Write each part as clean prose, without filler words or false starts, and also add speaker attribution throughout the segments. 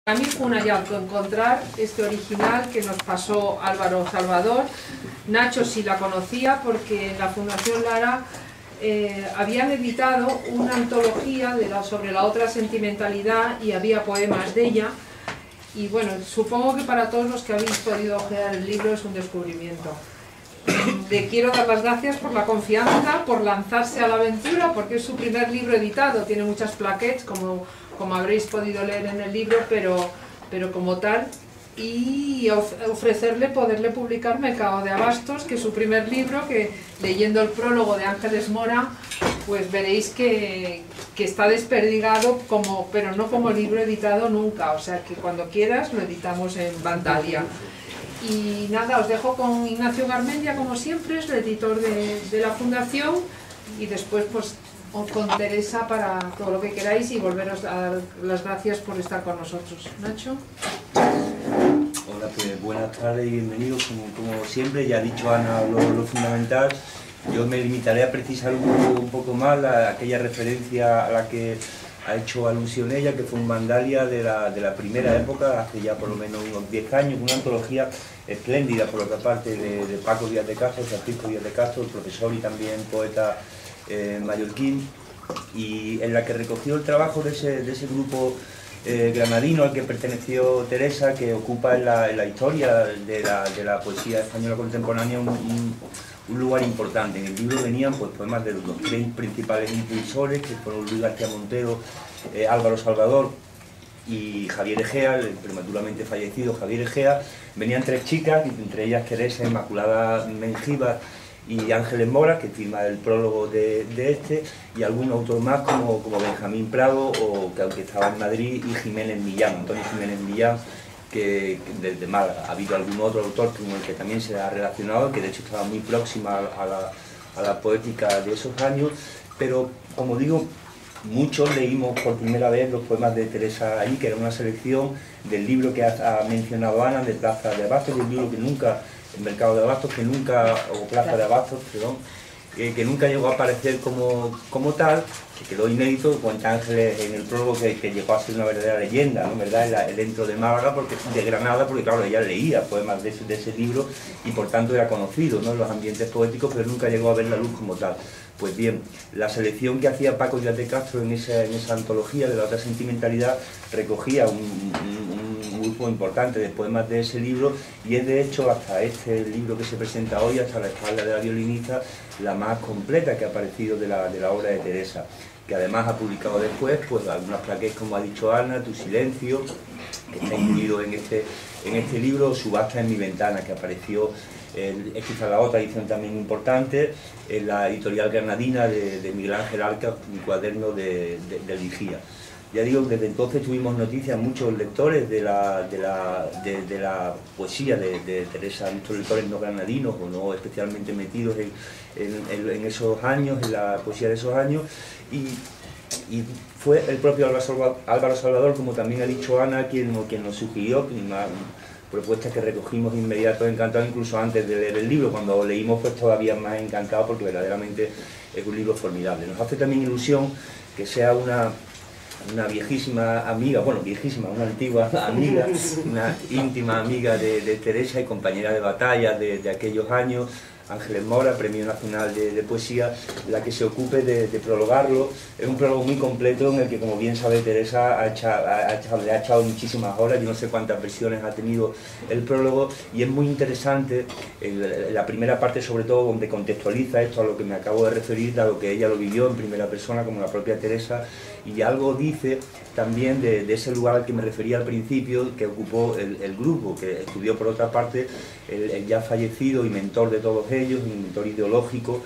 Speaker 1: Para mí fue un hallazgo encontrar este original que nos pasó Álvaro Salvador. Nacho sí la conocía porque en la Fundación Lara habían editado una antología sobre la otra sentimentalidad y había poemas de ella. Y bueno, supongo que para todos los que habéis podido ojear el libro es un descubrimiento. Le quiero dar las gracias por la confianza, por lanzarse a la aventura, porque es su primer libro editado. Tiene muchas plaquettes, como habréis podido leer en el libro, pero como tal, y ofrecerle poderle publicar Mercado de Abastos, que es su primer libro, que leyendo el prólogo de Ángeles Mora, pues veréis que está desperdigado, pero no como libro editado nunca, o sea que cuando quieras lo editamos en Vandalia. Y nada, os dejo con Ignacio Garmendia, como siempre, es el editor de la Fundación, y después pues con Teresa para todo lo que queráis y volveros a dar las gracias por estar con nosotros. Nacho.
Speaker 2: Hola, pues buenas tardes y bienvenidos. Como siempre, ya ha dicho Ana lo fundamental. Yo me limitaré a precisar un poco más aquella referencia a la que ha hecho alusión ella, que fue un Vandalia de la primera época, hace ya por lo menos unos 10 años, una antología espléndida por otra parte de Paco Díaz de Castro, Francisco Díaz de Castro, profesor y también poeta mallorquín, y en la que recogió el trabajo de ese grupo granadino al que perteneció Teresa, que ocupa en la historia de la poesía española contemporánea un lugar importante. En el libro venían pues poemas de los tres principales impulsores, que fueron Luis García Montero, Álvaro Salvador y Javier Egea, el prematuramente fallecido Javier Egea. Venían tres chicas, entre ellas Teresa, Inmaculada Mengíbar y Ángeles Mora, que firma el prólogo de este, y algún autor más como Benjamín Prado, o que aunque estaba en Madrid, y Jiménez Millán, Antonio Jiménez Millán, que desde Málaga. Ha habido algún otro autor con el que también se ha relacionado, que de hecho estaba muy próxima a la poética de esos años, pero como digo, muchos leímos por primera vez los poemas de Teresa ahí, que era una selección del libro que ha mencionado Ana, de Plaza de Abastos, un libro que nunca, el Mercado de Abastos, o Plaza de Abastos, perdón, que nunca llegó a aparecer como tal, que quedó inédito. Cuenta Ángeles en el prólogo que llegó a ser una verdadera leyenda, ¿no? ¿Verdad? Dentro de Málaga, de Granada, porque claro, ella leía poemas de ese libro y por tanto era conocido, ¿no?, en los ambientes poéticos, pero nunca llegó a ver la luz como tal. Pues bien, la selección que hacía Paco Díaz de Castro en esa antología de la otra sentimentalidad recogía un grupo importante de poemas de ese libro, y es de hecho hasta este libro que se presenta hoy, hasta La espalda de la violinista, la más completa que ha aparecido de la obra de Teresa, que además ha publicado después pues algunas plaquettes, como ha dicho Ana, Tu silencio, que está incluido en este libro, Subasta en mi ventana, que apareció, es quizá la otra edición también importante, en la editorial granadina de Miguel Ángel Arca, un cuaderno de Vigía. Ya digo, desde entonces tuvimos noticias, muchos lectores de la poesía de Teresa, muchos lectores no granadinos o no especialmente metidos en esos años, en la poesía de esos años, y fue el propio Álvaro Salvador, como también ha dicho Ana, quien nos sugirió una propuesta que recogimos inmediato, encantados, incluso antes de leer el libro. Cuando leímos pues todavía más encantados, porque verdaderamente es un libro formidable. Nos hace también ilusión que sea una viejísima amiga, bueno, viejísima, una antigua amiga, una íntima amiga de Teresa y compañera de batalla de aquellos años, Ángeles Mora, Premio Nacional de Poesía, la que se ocupe de prologarlo. Es un prólogo muy completo en el que, como bien sabe Teresa, le ha echado muchísimas horas. Yo no sé cuántas versiones ha tenido el prólogo, y es muy interesante la primera parte, sobre todo, donde contextualiza esto a lo que me acabo de referir, dado que ella lo vivió en primera persona, como la propia Teresa, y algo dice también de ese lugar al que me refería al principio, que ocupó el grupo, que estudió por otra parte el ya fallecido y mentor de todos ellos, un mentor ideológico,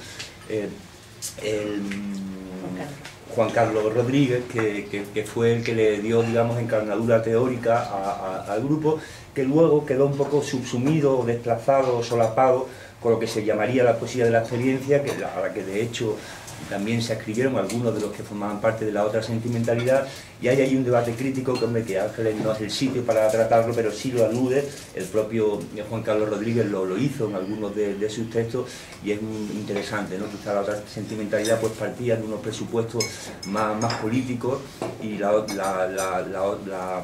Speaker 2: Juan Carlos Rodríguez, que fue el que le dio, digamos, encarnadura teórica al grupo, que luego quedó un poco subsumido, desplazado, solapado con lo que se llamaría la poesía de la experiencia, a la que de hecho también se escribieron algunos de los que formaban parte de la otra sentimentalidad, y hay ahí un debate crítico que Ángeles no es el sitio para tratarlo, pero sí lo alude. El propio Juan Carlos Rodríguez lo hizo en algunos de sus textos, y es muy interesante, ¿no? Quizá la otra sentimentalidad pues partía de unos presupuestos más políticos, y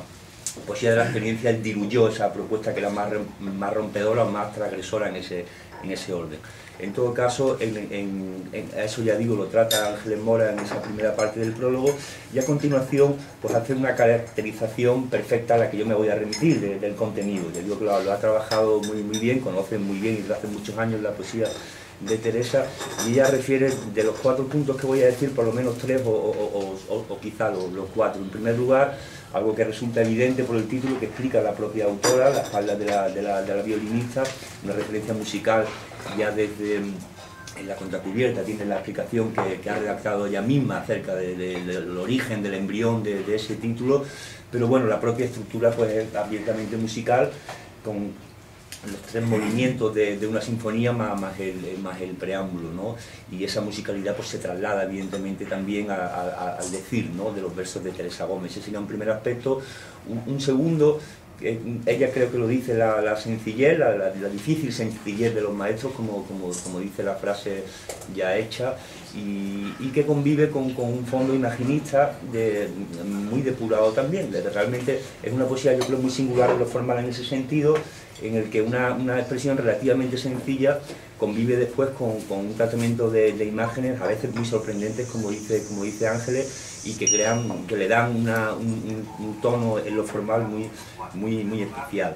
Speaker 2: poesía de la experiencia, él diluyó esa propuesta que era más rompedora o más transgresora en ese orden. En todo caso, a eso ya digo, lo trata Ángeles Mora en esa primera parte del prólogo, y a continuación pues hace una caracterización perfecta a la que yo me voy a remitir del contenido. Yo digo que lo ha trabajado muy bien, conoce muy bien y desde hace muchos años la poesía de Teresa, y ella refiere de los 4 puntos que voy a decir, por lo menos 3 o quizá los 4. En primer lugar, algo que resulta evidente por el título, que explica la propia autora, la espalda de la violinista, una referencia musical ya desde en la contracubierta, tiene la explicación que ha redactado ella misma acerca del origen, del embrión de ese título, pero bueno, la propia estructura pues es abiertamente musical, con los 3 movimientos de una sinfonía más el preámbulo, ¿no? Y esa musicalidad pues se traslada evidentemente también al decir, ¿no?, de los versos de Teresa Gómez. Ese sería un primer aspecto. Un segundo, ella creo que lo dice, la sencillez, la difícil sencillez de los maestros, como dice la frase ya hecha, y que convive con un fondo imaginista muy depurado también. Realmente es una poesía, yo creo, muy singular en lo formal en ese sentido, en el que una expresión relativamente sencilla convive después con un tratamiento de imágenes a veces muy sorprendentes, como dice Ángeles, y que le dan un tono en lo formal muy especial.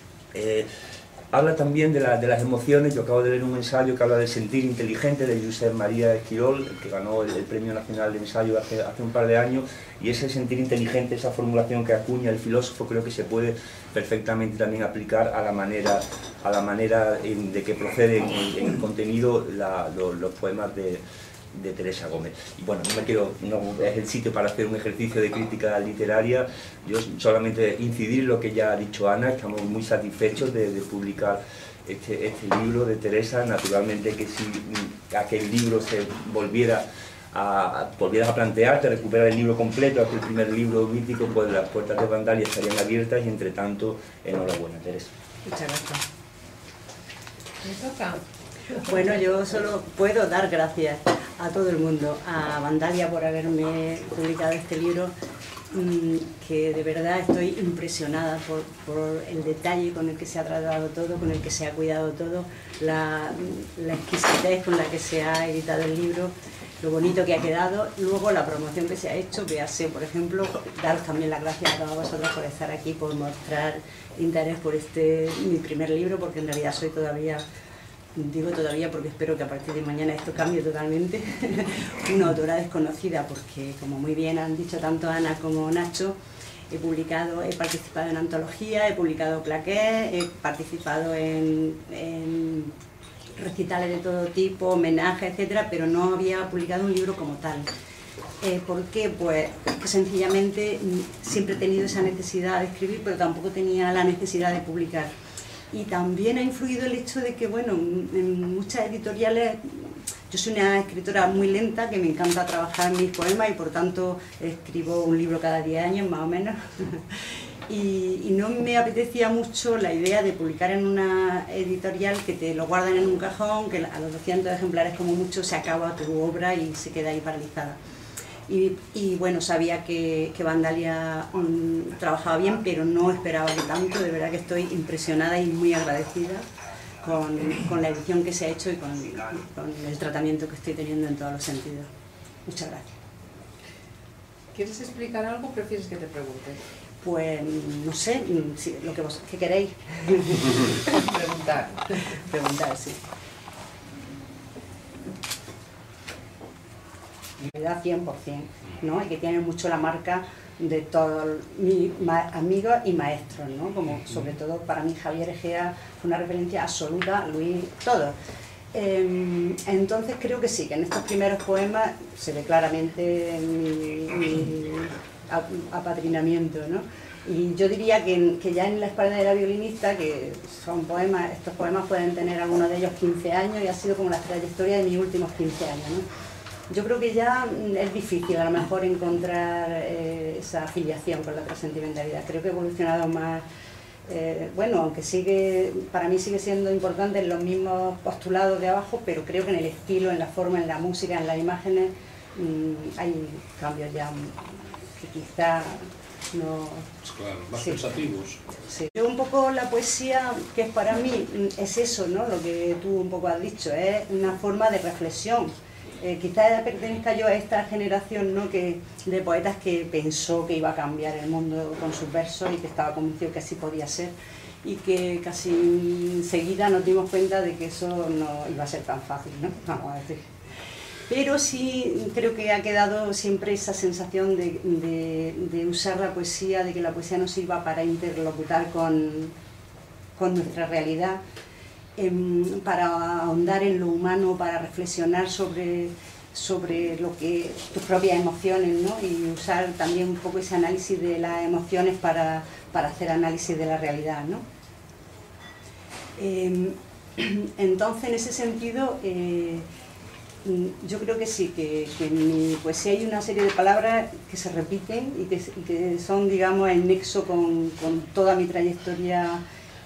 Speaker 2: Habla también de las emociones. Yo acabo de leer un ensayo que habla del sentir inteligente de Josep María Esquirol, que ganó el Premio Nacional de Ensayo hace un par de años, y ese sentir inteligente, esa formulación que acuña el filósofo, creo que se puede perfectamente también aplicar a la manera de que proceden en el contenido los poemas de Teresa Gómez. Y bueno, no es el sitio para hacer un ejercicio de crítica literaria. Yo solamente incidir en lo que ya ha dicho Ana. Estamos muy satisfechos de publicar este libro de Teresa. Naturalmente que si aquel libro se volvieras a plantearte, recuperar el libro completo, aquel primer libro mítico, pues las puertas de Vandalia estarían abiertas, y entre tanto, enhorabuena, Teresa.
Speaker 1: Muchas gracias. ¿Me toca?
Speaker 3: Bueno, yo solo puedo dar gracias a todo el mundo, a Vandalia por haberme publicado este libro, que de verdad estoy impresionada por el detalle con el que se ha tratado todo, con el que se ha cuidado todo, la exquisitez con la que se ha editado el libro, lo bonito que ha quedado, luego la promoción que se ha hecho. Véase, por ejemplo, daros también las gracias a todos vosotros por estar aquí, por mostrar interés por mi primer libro, porque en realidad soy todavía, digo todavía porque espero que a partir de mañana esto cambie totalmente, una autora desconocida, porque como muy bien han dicho tanto Ana como Nacho, he participado en antologías, he publicado plaqués, he participado en recitales de todo tipo, homenajes, etcétera, pero no había publicado un libro como tal. ¿Por qué? Pues que sencillamente siempre he tenido esa necesidad de escribir, pero tampoco tenía la necesidad de publicar. Y también ha influido el hecho de que, bueno, en muchas editoriales, yo soy una escritora muy lenta, que me encanta trabajar mis poemas y por tanto escribo un libro cada 10 años más o menos. Y no me apetecía mucho la idea de publicar en una editorial que te lo guardan en un cajón, que a los 200 ejemplares como mucho se acaba tu obra y se queda ahí paralizada. Y bueno, sabía que Vandalia trabajaba bien, pero no esperaba que tanto. De verdad que estoy impresionada y muy agradecida con la edición que se ha hecho y con el tratamiento que estoy teniendo en todos los sentidos. Muchas gracias.
Speaker 1: ¿Quieres explicar algo o prefieres que te pregunte?
Speaker 3: Pues no sé, lo que ¿qué queréis?
Speaker 1: Preguntar.
Speaker 3: Preguntar, sí. En realidad 100%, ¿no? Y que tiene mucho la marca de todos mis amigos y maestros, ¿no? Como sobre todo para mí Javier Egea fue una referencia absoluta, Luis, todo. Entonces creo que sí, que en estos primeros poemas se ve claramente mi apadrinamiento, ¿no? Y yo diría que ya en La espalda de la violinista, que son poemas, estos poemas pueden tener algunos de ellos 15 años y ha sido como la trayectoria de mis últimos 15 años, ¿no? Yo creo que ya es difícil a lo mejor encontrar esa afiliación con la trascendentalidad. Creo que he evolucionado más, bueno, aunque para mí sigue siendo importante en los mismos postulados de abajo, pero creo que en el estilo, en la forma, en la música, en las imágenes, hay cambios ya que quizá no...
Speaker 4: Claro, más
Speaker 3: sí.
Speaker 4: pensativos.
Speaker 3: Sí. Yo un poco la poesía, que es para mí, es eso, ¿no? Lo que tú un poco has dicho, es una forma de reflexión. Quizás pertenezca yo a esta generación, ¿no? de poetas que pensó que iba a cambiar el mundo con sus versos y que estaba convencido que así podía ser, y que casi enseguida nos dimos cuenta de que eso no iba a ser tan fácil, ¿no? Vamos a decir. Pero sí creo que ha quedado siempre esa sensación de usar la poesía, de que la poesía nos sirva para interlocutar con nuestra realidad, para ahondar en lo humano, para reflexionar sobre lo que tus propias emociones, ¿no? Y usar también un poco ese análisis de las emociones para hacer análisis de la realidad, ¿no? Entonces, en ese sentido, yo creo que sí, que en mi poesía hay una serie de palabras que se repiten y que son, digamos, el nexo con toda mi trayectoria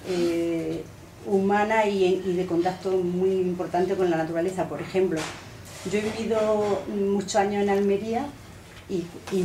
Speaker 3: humana y de contacto muy importante con la naturaleza. Por ejemplo, yo he vivido muchos años en Almería y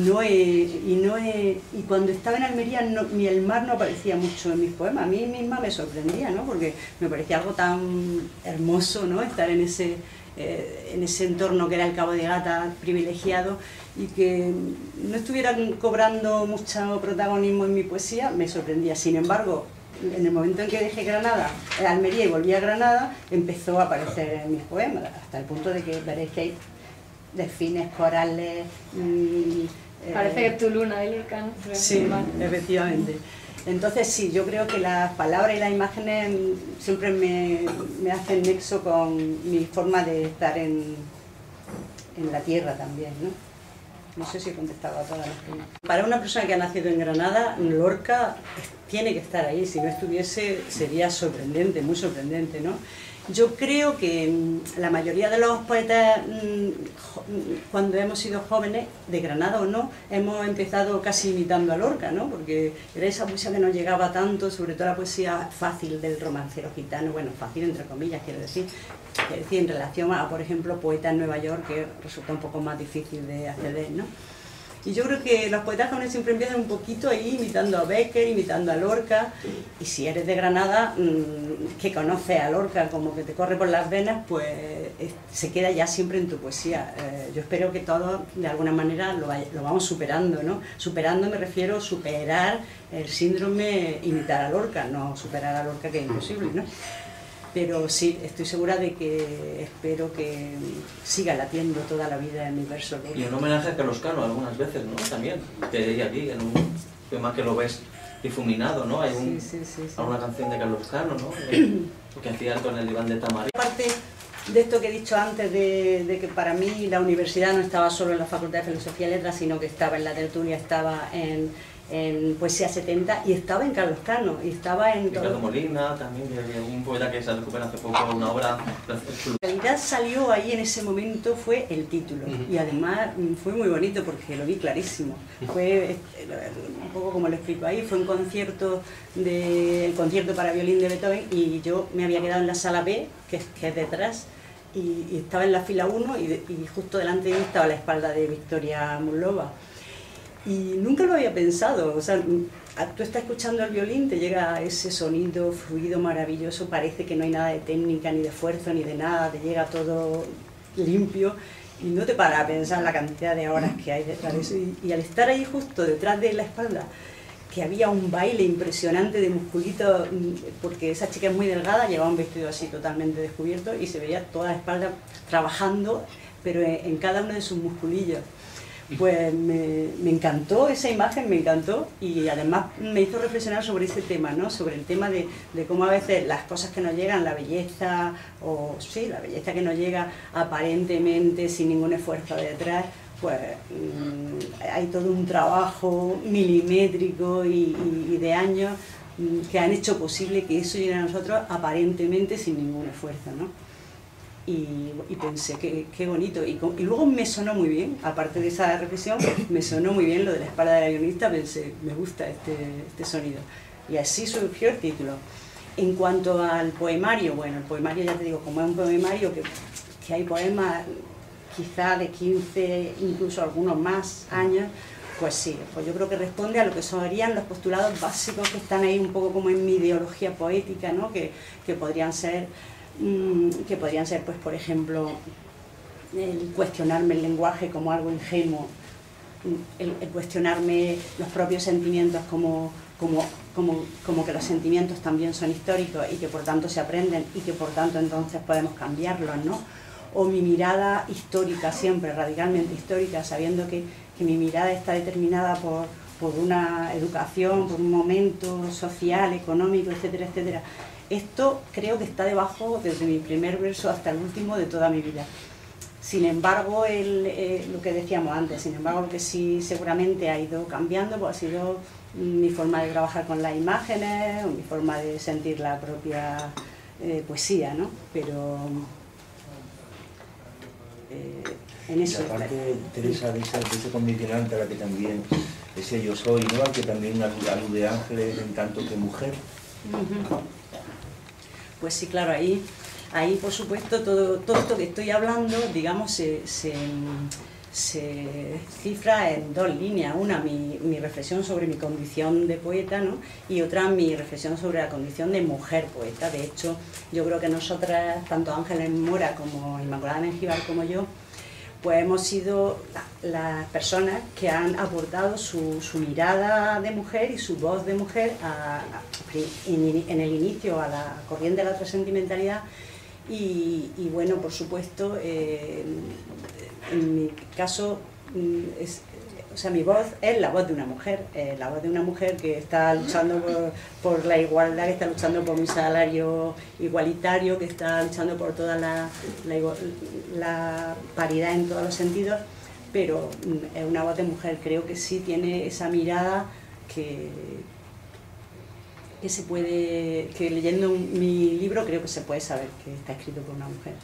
Speaker 3: cuando estaba en Almería ni el mar no aparecía mucho en mis poemas. A mí misma me sorprendía, ¿no? Porque me parecía algo tan hermoso, ¿no? Estar en ese entorno que era el Cabo de Gata privilegiado, y que no estuvieran cobrando mucho protagonismo en mi poesía, me sorprendía. Sin embargo, en el momento en que dejé Granada, Almería, y volví a Granada, empezó a aparecer en mis poemas, hasta el punto de que veréis que hay delfines, corales...
Speaker 5: Parece que tu luna y el can.
Speaker 3: Sí, efectivamente. Entonces sí, yo creo que las palabras y las imágenes siempre me hacen nexo con mi forma de estar en la tierra también, ¿no? No sé si he contestado a todas las preguntas. Para una persona que ha nacido en Granada, Lorca tiene que estar ahí. Si no estuviese, sería sorprendente, muy sorprendente, ¿no? Yo creo que la mayoría de los poetas, cuando hemos sido jóvenes, de Granada o no, hemos empezado casi imitando a Lorca, ¿no? Porque era esa poesía que nos llegaba tanto, sobre todo la poesía fácil del romancero gitano, bueno, fácil entre comillas, quiero decir, en relación a, por ejemplo, poetas en Nueva York, que resulta un poco más difícil de acceder, ¿no? Y yo creo que los poetas jóvenes siempre empiezan un poquito ahí, imitando a Becker, imitando a Lorca, y si eres de Granada, que conoces a Lorca como que te corre por las venas, pues se queda ya siempre en tu poesía. Yo espero que todos, de alguna manera, lo vamos superando, ¿no? Superando me refiero a superar el síndrome imitar a Lorca, no superar a Lorca, que es imposible, ¿no? Pero sí, estoy segura de que espero que siga latiendo toda la vida en mi verso.
Speaker 6: Y un homenaje a Carlos Cano algunas veces, ¿no? También, que hay aquí, en un tema que lo ves difuminado, ¿no? Hay alguna canción de Carlos Cano, ¿no? Que hacía con el diván de Tamarí.
Speaker 3: Aparte de esto que he dicho antes, de que para mí la universidad no estaba solo en la Facultad de Filosofía y Letras, sino que estaba en la tertulia, estaba en Poesía 70 y estaba en Carlos Cano y estaba en
Speaker 6: Ricardo Molina también, que había un poeta que se recupera hace poco una obra.
Speaker 3: En realidad salió ahí en ese momento, fue el título, y además fue muy bonito porque lo vi clarísimo. Fue un poco como lo explico ahí, fue un concierto el concierto para violín de Beethoven, y yo me había quedado en la sala B, que es detrás, y estaba en la fila 1 y justo delante de mí estaba la espalda de Victoria Mullova. Y nunca lo había pensado, o sea, tú estás escuchando el violín, te llega ese sonido fluido maravilloso, parece que no hay nada de técnica, ni de esfuerzo, ni de nada, te llega todo limpio y no te paras a pensar la cantidad de horas que hay detrás de eso. Y al estar ahí justo detrás de la espalda, que había un baile impresionante de musculitos, porque esa chica es muy delgada, llevaba un vestido así totalmente descubierto y se veía toda la espalda trabajando, pero en cada uno de sus musculillos. Pues me encantó esa imagen, me encantó, y además me hizo reflexionar sobre ese tema, ¿no? Sobre el tema de cómo a veces las cosas que nos llegan, la belleza, la belleza que nos llega aparentemente sin ningún esfuerzo detrás, pues hay todo un trabajo milimétrico y de años que han hecho posible que eso llegue a nosotros aparentemente sin ningún esfuerzo, ¿no? Y pensé, qué bonito, y luego me sonó muy bien, aparte de esa reflexión, me sonó muy bien lo de la espalda de la violinista, pensé, me gusta este sonido, y así surgió el título. En cuanto al poemario, bueno, el poemario, ya te digo, como es un poemario que hay poemas quizá de 15, incluso algunos más años, Pues sí, pues yo creo que responde a lo que serían los postulados básicos que están ahí un poco como en mi ideología poética, ¿no? que podrían ser, pues por ejemplo, el cuestionarme el lenguaje como algo ingenuo, el cuestionarme los propios sentimientos como que los sentimientos también son históricos y que por tanto se aprenden y que por tanto entonces podemos cambiarlos, ¿no? O mi mirada histórica siempre, radicalmente histórica, sabiendo que mi mirada está determinada por una educación, por un momento social, económico, etcétera, etcétera. Esto creo que está debajo, desde mi primer verso hasta el último, de toda mi vida. Sin embargo, lo que decíamos antes, sin embargo, lo que sí seguramente ha ido cambiando, pues ha sido mi forma de trabajar con las imágenes, o mi forma de sentir la propia poesía, ¿no? Pero en eso...
Speaker 2: Y aparte, Teresa, de ese condicionante a la que también ese yo soy, ¿no? Al que también alude Ángeles en tanto que mujer.
Speaker 3: Pues sí, claro, ahí por supuesto todo esto que estoy hablando, digamos, se cifra en dos líneas. Una, mi reflexión sobre mi condición de poeta, ¿no? Y otra, mi reflexión sobre la condición de mujer poeta. De hecho, yo creo que nosotras, tanto Ángeles Mora como Inmaculada Mengíbar como yo, pues hemos sido las personas que han aportado su mirada de mujer y su voz de mujer en el inicio a la corriente de la otra sentimentalidad. Y bueno, por supuesto, en mi caso, o sea, mi voz es la voz de una mujer, que está luchando por la igualdad, que está luchando por un salario igualitario, que está luchando por toda la paridad en todos los sentidos, pero es una voz de mujer. Creo que sí tiene esa mirada que se puede, que leyendo mi libro creo que se puede saber que está escrito por una mujer.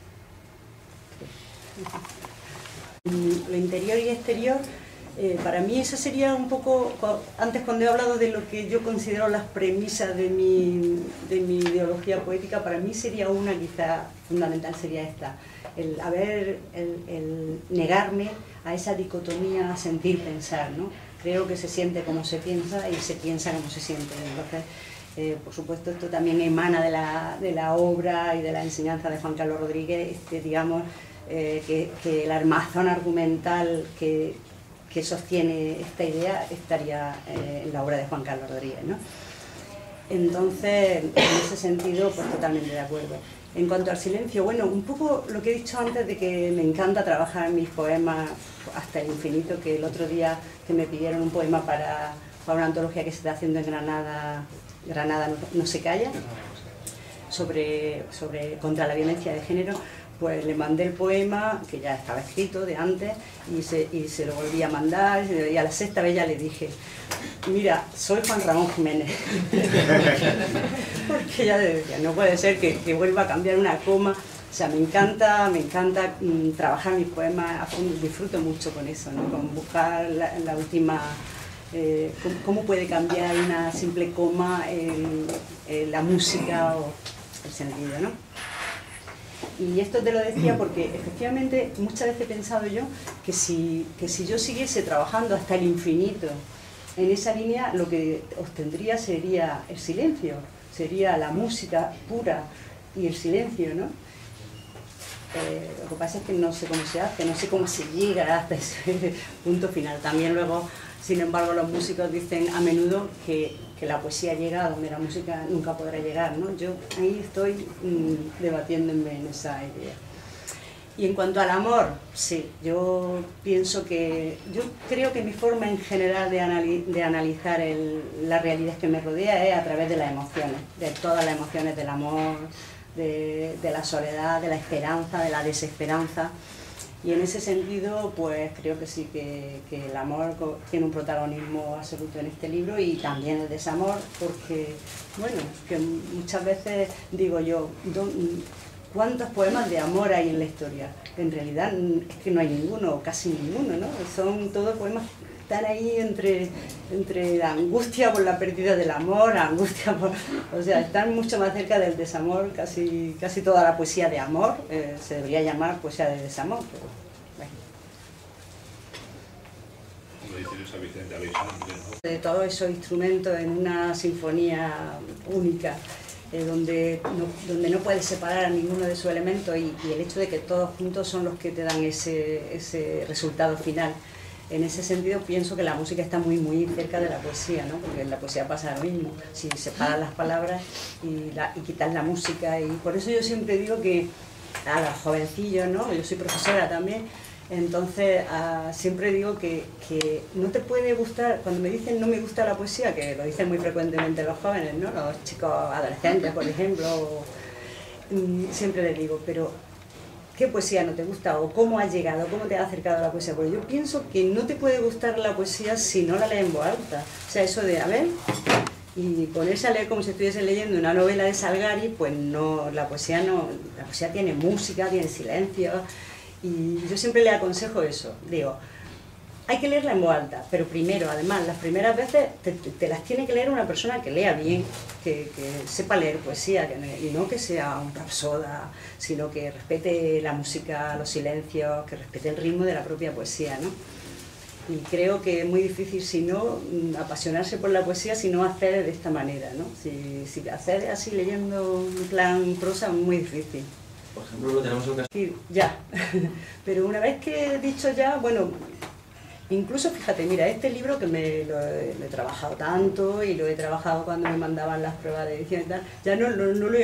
Speaker 3: Lo interior y exterior, para mí eso sería un poco, antes cuando he hablado de lo que yo considero las premisas de mi ideología poética, para mí sería una quizá fundamental, sería esta, el negarme a esa dicotomía sentir-pensar, ¿no? Creo que se siente como se piensa y se piensa como se siente. Entonces, por supuesto, esto también emana de la obra y de la enseñanza de Juan Carlos Rodríguez, digamos, que el armazón argumental que sostiene esta idea estaría en la obra de Juan Carlos Rodríguez, ¿no? Entonces, en ese sentido, pues totalmente de acuerdo. En cuanto al silencio, bueno, un poco lo que he dicho antes de que me encanta trabajar en mis poemas hasta el infinito, que el otro día que me pidieron un poema para una antología que se está haciendo en Granada no se calla, contra la violencia de género, pues le mandé el poema, que ya estaba escrito de antes, y se lo volví a mandar, y a la sexta vez ya le dije, mira, soy Juan Ramón Jiménez. Porque ya decía, no puede ser que vuelva a cambiar una coma. O sea, me encanta trabajar mis poemas a fondo, disfruto mucho con eso, ¿no? Con buscar la última... cómo puede cambiar una simple coma la música o el sentido, ¿no? Y esto te lo decía porque efectivamente muchas veces he pensado yo que si yo siguiese trabajando hasta el infinito en esa línea, lo que obtendría sería el silencio, sería la música pura y el silencio, ¿no? Lo que pasa es que no sé cómo se hace, no sé cómo se llega hasta ese punto final. También luego, sin embargo, los músicos dicen a menudo que la poesía llega a donde la música nunca podrá llegar, ¿no? Yo ahí estoy debatiéndome en esa idea. Y en cuanto al amor, sí, yo creo que mi forma en general de analizar la realidad que me rodea es a través de las emociones, de todas las emociones del amor, de la soledad, de la esperanza, de la desesperanza. Y en ese sentido, pues creo que sí, que el amor tiene un protagonismo absoluto en este libro, y también el desamor, porque, bueno, que muchas veces digo yo, ¿cuántos poemas de amor hay en la historia? En realidad es que no hay ninguno, o casi ninguno, ¿no? Son todos poemas que están ahí entre la angustia por la pérdida del amor, la angustia por... O sea, están mucho más cerca del desamor. Casi toda la poesía de amor se debería llamar poesía de desamor, pero bueno.
Speaker 4: San Vicente Aleixandre, ¿no?
Speaker 3: De todos esos instrumentos en una sinfonía única, donde no puedes separar a ninguno de sus elementos y el hecho de que todos juntos son los que te dan ese resultado final. En ese sentido pienso que la música está muy cerca de la poesía, ¿no? Porque en la poesía pasa lo mismo, si separas las palabras y quitas la música, y por eso yo siempre digo que a los jovencillos, ¿no? Yo soy profesora también, entonces siempre digo que no te puede gustar, cuando me dicen no me gusta la poesía, que lo dicen muy frecuentemente los jóvenes, ¿no? Los chicos adolescentes, por ejemplo, siempre les digo, pero ¿qué poesía no te gusta? ¿O cómo has llegado? ¿Cómo te has acercado a la poesía? Porque yo pienso que no te puede gustar la poesía si no la lees en voz alta. O sea, eso de, a ver, y ponerse a leer como si estuviese leyendo una novela de Salgari, pues no, la poesía tiene música, tiene silencio, y yo siempre le aconsejo eso. Digo, hay que leerla en voz alta, pero primero, además, las primeras veces te las tiene que leer una persona que lea bien, que sepa leer poesía, y no que sea un rapsoda, sino que respete la música, los silencios, que respete el ritmo de la propia poesía, ¿no? Y creo que es muy difícil, si no, apasionarse por la poesía, si no hacer de esta manera, ¿no? Si hacer así leyendo en plan prosa es muy difícil.
Speaker 6: Por ejemplo, lo tenemos en
Speaker 3: decir ya, pero una vez que he dicho ya, bueno, incluso fíjate, mira, este libro que lo he trabajado tanto y lo he trabajado cuando me mandaban las pruebas de edición y tal, ya no lo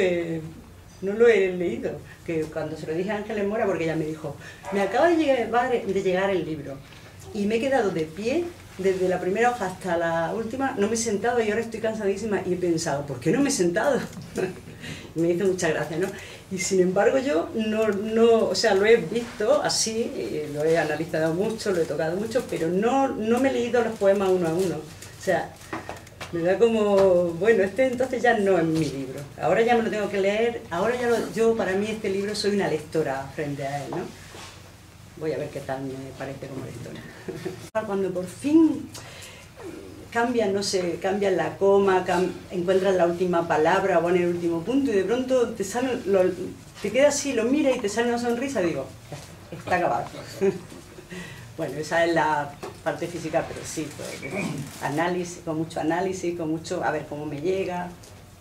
Speaker 3: he leído, que cuando se lo dije a Ángeles Mora, porque ella me dijo, me acaba de llegar el libro y me he quedado de pie desde la primera hoja hasta la última, no me he sentado y ahora estoy cansadísima, y he pensado, ¿por qué no me he sentado? Y me hizo mucha gracia, ¿no? Y sin embargo yo o sea, lo he visto así, lo he analizado mucho, lo he tocado mucho, pero no me he leído los poemas uno a uno. O sea, me da como, bueno, entonces ya no es mi libro. Ahora ya me lo tengo que leer, ahora yo para mí este libro soy una lectora frente a él, ¿no? Voy a ver qué tal me parece como lectora. Cuando por fin cambian, no sé, cambian la coma, encuentran la última palabra, ponen el último punto y de pronto te quedas así, lo miras y te sale una sonrisa, digo, ya está acabado. Bueno, esa es la parte física, pero sí, pues, análisis, con mucho, a ver cómo me llega.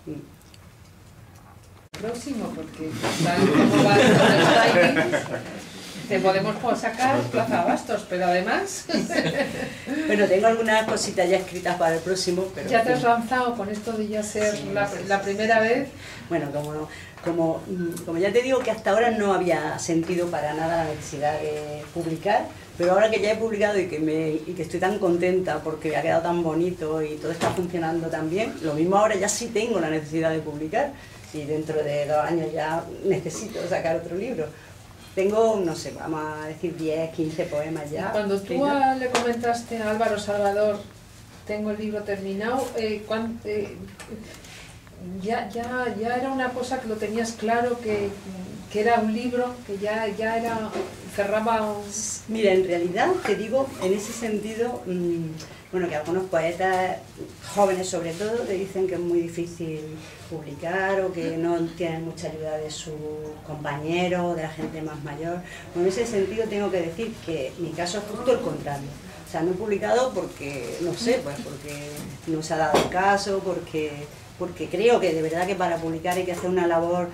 Speaker 1: Próximo, porque tal como va el timing, te podemos sacar Plaza Bastos, pero además...
Speaker 3: Bueno, tengo algunas cositas ya escritas para el próximo, pero...
Speaker 1: ¿Ya te has lanzado con esto de ya ser sí, la primera vez?
Speaker 3: Bueno, como ya te digo que hasta ahora no había sentido para nada la necesidad de publicar, pero ahora que ya he publicado y que estoy tan contenta porque ha quedado tan bonito y todo está funcionando tan bien, lo mismo ahora ya sí tengo la necesidad de publicar y dentro de 2 años ya necesito sacar otro libro. Tengo, no sé, vamos a decir 10, 15 poemas ya.
Speaker 1: Y cuando tú le comentaste a Álvaro Salvador, tengo el libro terminado, ya era una cosa que lo tenías claro, que era un libro, que ya era, cerraba un...
Speaker 3: Mira, en realidad te digo, en ese sentido, bueno, que algunos poetas, jóvenes sobre todo, te dicen que es muy difícil publicar o que no tienen mucha ayuda de sus compañeros, de la gente más mayor. Bueno, en ese sentido tengo que decir que mi caso es justo el contrario. O sea, no he publicado porque, no sé, pues porque no se ha dado el caso, porque creo que de verdad que para publicar hay que hacer una labor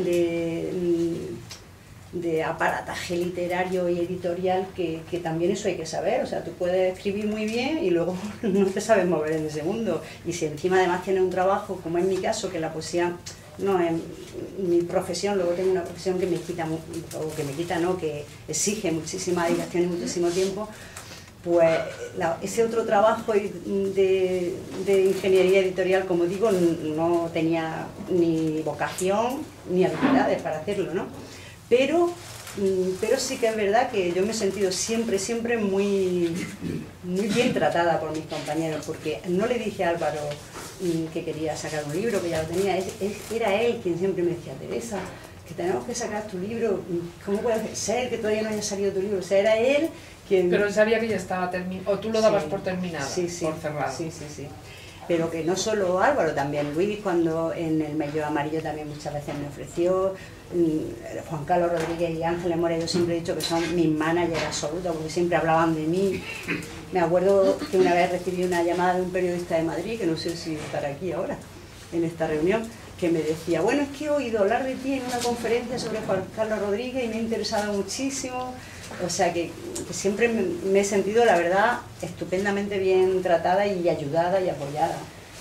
Speaker 3: de aparataje literario y editorial que también eso hay que saber. O sea, tú puedes escribir muy bien y luego no te sabes mover en ese mundo. Y si encima además tienes un trabajo, como en mi caso, que la poesía no es mi profesión, luego tengo una profesión que me quita, que exige muchísima dedicación y muchísimo tiempo, pues ese otro trabajo de ingeniería editorial, como digo, no tenía ni vocación ni habilidades para hacerlo, ¿no? Pero sí que es verdad que yo me he sentido siempre muy bien tratada por mis compañeros, porque no le dije a Álvaro que quería sacar un libro, que ya lo tenía, era él quien siempre me decía, Teresa, que tenemos que sacar tu libro, ¿cómo puede ser que todavía no haya salido tu libro? O sea, era él quien...
Speaker 1: Pero él sabía que ya estaba terminado, o tú lo dabas por terminado,
Speaker 3: sí,
Speaker 1: por cerrado.
Speaker 3: Sí. pero que no solo Álvaro, también Luis, cuando en el Medio Amarillo también muchas veces me ofreció, Juan Carlos Rodríguez y Ángeles Mora, yo siempre he dicho que son mis managers absolutos, porque siempre hablaban de mí. Me acuerdo que una vez recibí una llamada de un periodista de Madrid, que no sé si estará aquí ahora, en esta reunión, que me decía, bueno, es que he oído hablar de ti en una conferencia sobre Juan Carlos Rodríguez y me ha interesado muchísimo. O sea que siempre me he sentido, la verdad, estupendamente bien tratada y ayudada y apoyada.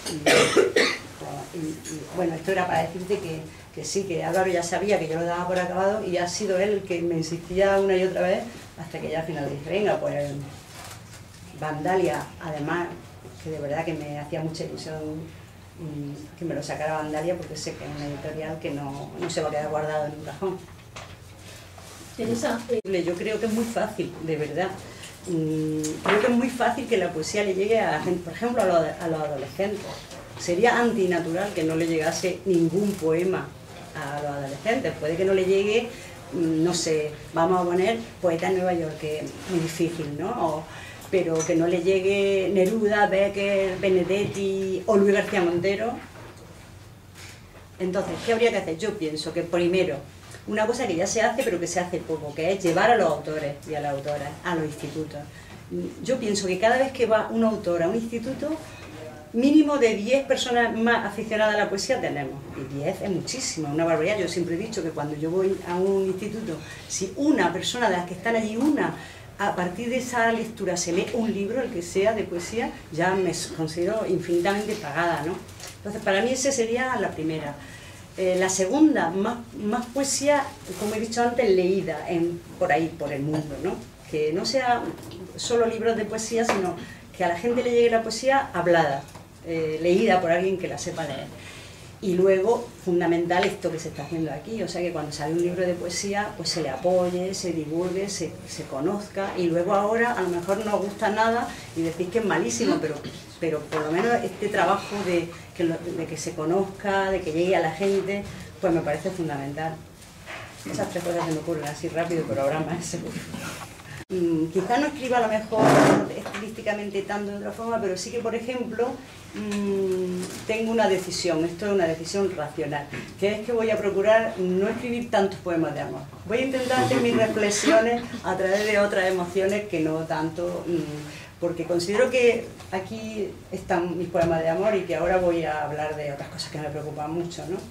Speaker 3: Y bueno, esto era para decirte que sí, que Álvaro ya sabía que yo lo daba por acabado y ha sido él el que me insistía una y otra vez hasta que ya al final dije, venga, pues Vandalia, además, que de verdad que me hacía mucha ilusión que me lo sacara Vandalia, porque sé que es una editorial que no se va a quedar guardado en un cajón.
Speaker 5: Teresa,
Speaker 3: yo creo que es muy fácil, de verdad. Creo que es muy fácil que la poesía le llegue a la gente, por ejemplo a los adolescentes. Sería antinatural que no le llegase ningún poema a los adolescentes. Puede que no le llegue, no sé, vamos a poner Poeta en Nueva York, que es muy difícil, ¿no? Pero que no le llegue Neruda, Becker, Benedetti o Luis García Montero. Entonces, ¿qué habría que hacer? Yo pienso que primero, una cosa que ya se hace pero que se hace poco, que es llevar a los autores y a las autoras a los institutos. Yo pienso que cada vez que va un autor a un instituto, mínimo de 10 personas más aficionadas a la poesía tenemos. Y 10 es muchísimo, una barbaridad. Yo siempre he dicho que cuando yo voy a un instituto, si una persona de las que están allí, a partir de esa lectura se lee un libro, el que sea, de poesía, ya me considero infinitamente pagada, ¿no? Entonces, para mí esa sería la primera. La segunda, más poesía, como he dicho antes, leída por ahí, por el mundo, ¿no? Que no sea solo libros de poesía, sino que a la gente le llegue la poesía hablada, leída por alguien que la sepa leer. Y luego, fundamental, esto que se está haciendo aquí, o sea que cuando sale un libro de poesía, pues se le apoye, se divulgue, se conozca, y luego ahora a lo mejor no os gusta nada y decís que es malísimo, pero por lo menos este trabajo de que se conozca, de que llegue a la gente, pues me parece fundamental. Esas tres cosas se me ocurren así rápido, pero habrá más seguro. Quizás no escriba a lo mejor estilísticamente tanto de otra forma, pero sí que, por ejemplo, tengo una decisión, esto es una decisión racional, que es que voy a procurar no escribir tantos poemas de amor. Voy a intentar hacer mis reflexiones a través de otras emociones que no tanto, porque considero que aquí están mis poemas de amor y que ahora voy a hablar de otras cosas que me preocupan mucho, ¿no?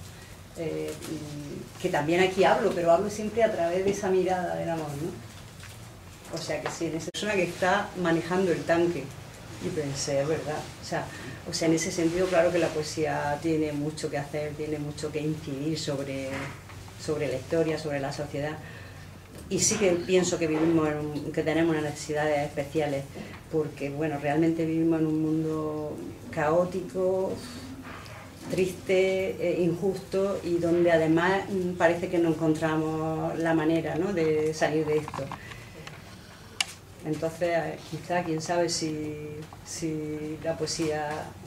Speaker 3: Que también aquí hablo, pero hablo siempre a través de esa mirada del amor, ¿no? O sea que sí, en esa persona que está manejando el tanque. Y pensé, es verdad. O sea, en ese sentido, claro que la poesía tiene mucho que hacer, tiene mucho que incidir sobre la historia, sobre la sociedad. Y sí que pienso que que tenemos unas necesidades especiales, porque, bueno, realmente vivimos en un mundo caótico, triste, injusto, y donde además parece que no encontramos la manera, ¿no?, de salir de esto. Entonces, quizá, quién sabe si la poesía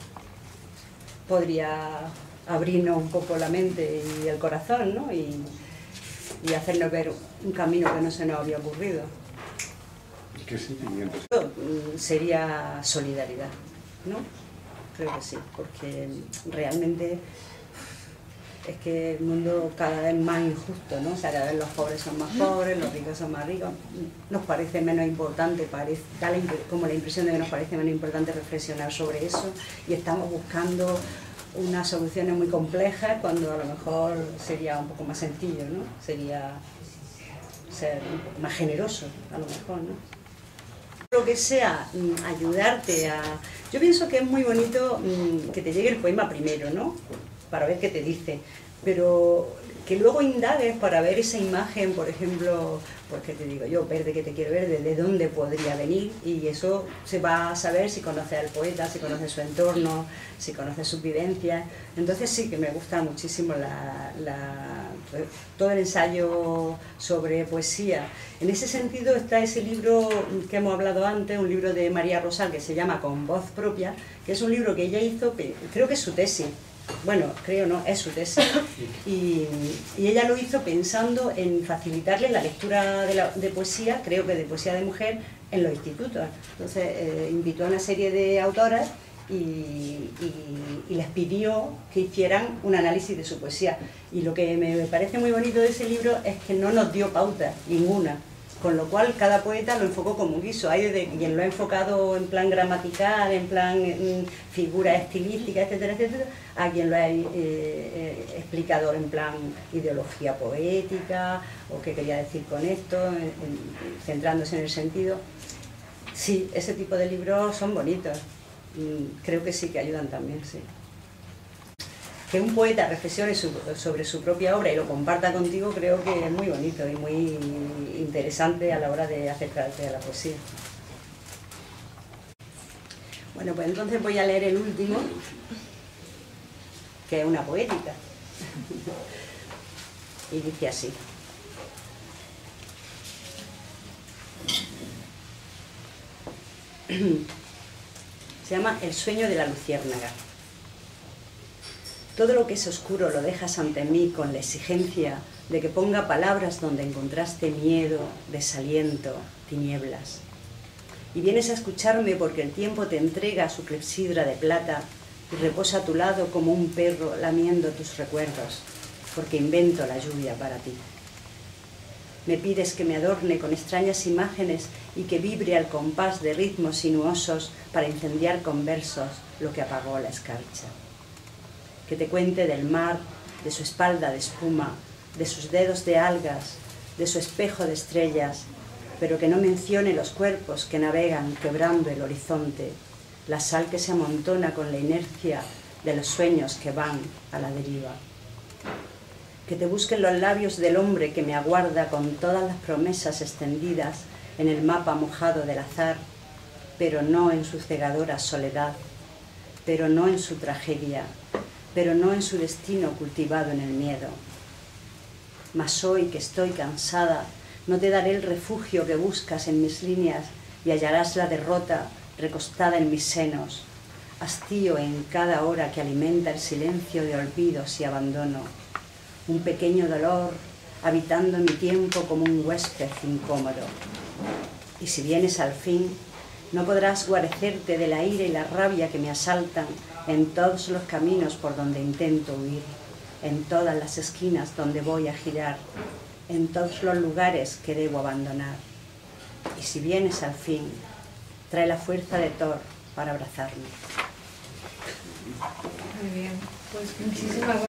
Speaker 3: podría abrirnos un poco la mente y el corazón, ¿no? Y hacernos ver un camino que no se nos había ocurrido.
Speaker 4: ¿Y qué sentimientos?
Speaker 3: Sería solidaridad, ¿no? Creo que sí, porque realmente es que el mundo cada vez más injusto, ¿no? O sea, cada vez los pobres son más pobres, los ricos son más ricos. Nos parece menos importante, da como la impresión de que nos parece menos importante reflexionar sobre eso, y estamos buscando unas soluciones muy complejas cuando a lo mejor sería un poco más sencillo, ¿no? Sería ser un poco más generoso, a lo mejor, ¿no? Lo que sea, ayudarte a... Yo pienso que es muy bonito que te llegue el poema primero, ¿no?, para ver qué te dice, pero que luego indagues para ver esa imagen, por ejemplo, pues que te digo yo, verde que te quiero ver, de dónde podría venir, y eso se va a saber si conoces al poeta, si conoces su entorno, si conoces sus vivencias. Entonces sí que me gusta muchísimo todo el ensayo sobre poesía. En ese sentido está ese libro que hemos hablado antes, un libro de María Rosal que se llama Con voz propia, que es un libro que ella hizo, creo que es su tesis. Bueno, creo no, es su tesis, y ella lo hizo pensando en facilitarle la lectura de poesía, creo que de poesía de mujer, en los institutos. Entonces invitó a una serie de autoras y les pidió que hicieran un análisis de su poesía. Y lo que me parece muy bonito de ese libro es que no nos dio pauta ninguna, con lo cual cada poeta lo enfocó como quiso. Hay desde quien lo ha enfocado en plan gramatical, en plan figura estilística, etcétera, etcétera, a quien lo ha explicado en plan ideología poética, o qué quería decir con esto, centrándose en el sentido. Sí, ese tipo de libros son bonitos. Creo que sí, que ayudan también, sí. Que un poeta reflexione sobre su propia obra y lo comparta contigo, creo que es muy bonito y muy interesante a la hora de acercarte a la poesía. Bueno, pues entonces voy a leer el último, que es una poética. Y dice así. Se llama El sueño de la luciérnaga. Todo lo que es oscuro lo dejas ante mí con la exigencia de que ponga palabras donde encontraste miedo, desaliento, tinieblas. Y vienes a escucharme porque el tiempo te entrega su clepsidra de plata y reposa a tu lado como un perro lamiendo tus recuerdos, porque invento la lluvia para ti. Me pides que me adorne con extrañas imágenes y que vibre al compás de ritmos sinuosos para incendiar con versos lo que apagó la escarcha. Que te cuente del mar, de su espalda de espuma, de sus dedos de algas, de su espejo de estrellas, pero que no mencione los cuerpos que navegan quebrando el horizonte, la sal que se amontona con la inercia de los sueños que van a la deriva. Que te busquen los labios del hombre que me aguarda con todas las promesas extendidas en el mapa mojado del azar, pero no en su cegadora soledad, pero no en su tragedia, pero no en su destino cultivado en el miedo. Mas hoy que estoy cansada, no te daré el refugio que buscas en mis líneas y hallarás la derrota recostada en mis senos, hastío en cada hora que alimenta el silencio de olvidos y abandono, un pequeño dolor habitando mi tiempo como un huésped incómodo. Y si vienes al fin, no podrás guarecerte de la ira y la rabia que me asaltan en todos los caminos por donde intento huir, en todas las esquinas donde voy a girar, en todos los lugares que debo abandonar. Y si vienes al fin, trae la fuerza de Thor para abrazarme.
Speaker 1: Muy bien, pues muchísimas gracias.